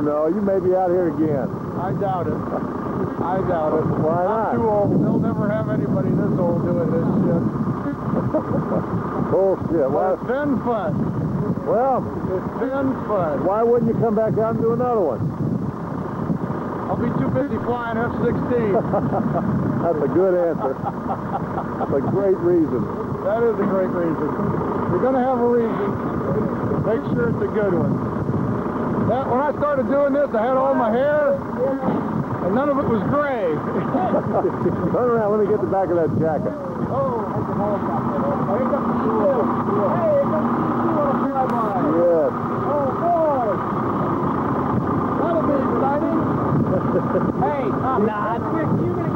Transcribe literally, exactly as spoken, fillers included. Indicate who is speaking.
Speaker 1: no. You may be out here again.
Speaker 2: I doubt it. I doubt it.
Speaker 1: Why not?
Speaker 2: I'm too old. They'll never have anybody this old doing this shit.
Speaker 1: Bullshit.
Speaker 2: Well, it's been fun.
Speaker 1: Well,
Speaker 2: it's been fun.
Speaker 1: Why wouldn't you come back out and do another one?
Speaker 2: I'll be too busy flying F sixteen.
Speaker 1: That's a good answer. That's a great reason.
Speaker 2: That is a great reason. You're going to have a reason. Make sure it's a good one. That, when I started doing this, I had all my hair, and none of it was gray.
Speaker 1: Turn around. Let me get the back of that jacket.
Speaker 2: Oh, that's a helicopter. Oh, here comes the C two. Hey, here comes the C two on a flyby.
Speaker 1: Yes.
Speaker 2: Oh, boy. That'll be exciting. Hey, I'm not. You're going to